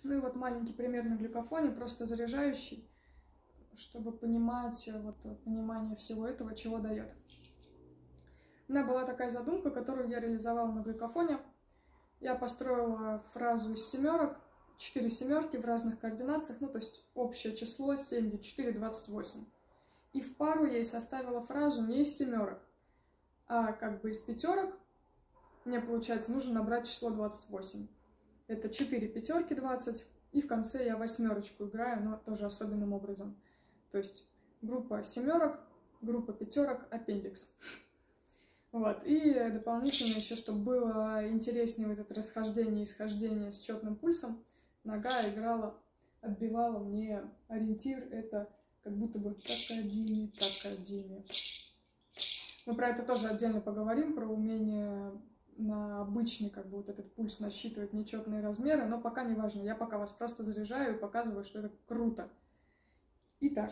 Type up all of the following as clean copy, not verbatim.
Ну и вот маленький пример на глюкофоне, просто заряжающий, чтобы понимать понимание всего этого, чего дает. У меня была такая задумка, которую я реализовала на глюкофоне. Я построила фразу из семерок, 4 семерки в разных координациях, ну то есть общее число 7, 4, 28. И в пару я ей составила фразу не из семерок, а как бы из пятерок. Мне, получается, нужно набрать число 28. Это 4 пятерки 20, и в конце я восьмерочку играю, но тоже особенным образом. То есть группа семерок, группа пятерок, аппендикс. Вот. И дополнительно еще, чтобы было интереснее вот это расхождение и исхождение с четным пульсом, нога играла, отбивала мне ориентир, это как будто бы такадими, такадими. Мы про это тоже отдельно поговорим, про умение на обычный как бы вот этот пульс насчитывать нечетные размеры, но пока не важно. Я пока вас просто заряжаю и показываю, что это круто. Итак.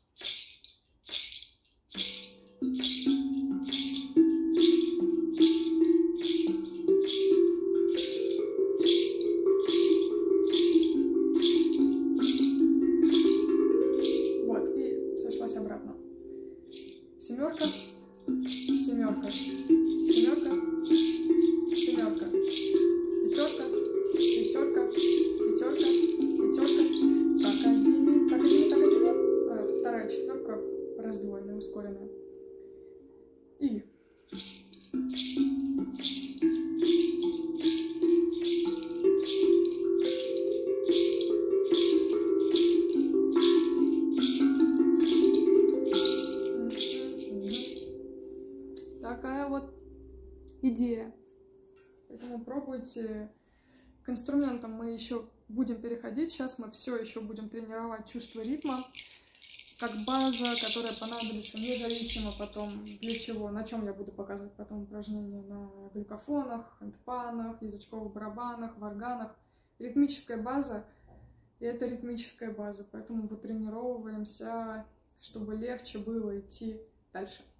Вот, и сошлась обратно. Семерка, семерка, семерка, семерка, пятерка, пятерка, пятерка, пятерка, такадими, такадими, такадими. Вторая четверка раздвоенная, ускоренная. И такая вот идея. Поэтому пробуйте. К инструментам мы еще будем переходить. Сейчас мы все еще будем тренировать чувство ритма, как база, которая понадобится независимо потом для чего, на чем я буду показывать потом упражнения на глюкофонах, хэндпанах, язычковых барабанах, варганах. Ритмическая база, и это ритмическая база, поэтому потренировываемся, чтобы легче было идти дальше.